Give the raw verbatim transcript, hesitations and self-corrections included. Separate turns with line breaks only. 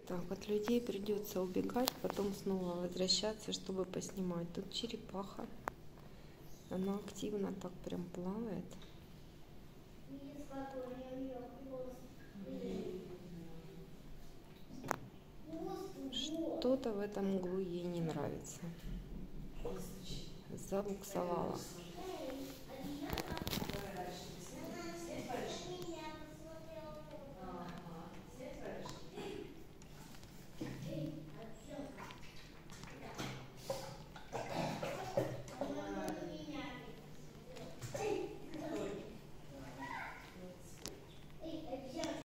Так, от людей придется убегать, потом снова возвращаться, чтобы поснимать. Тут черепаха. Она активно так прям плавает. Что-то в этом углу ей не нравится. Забуксовала.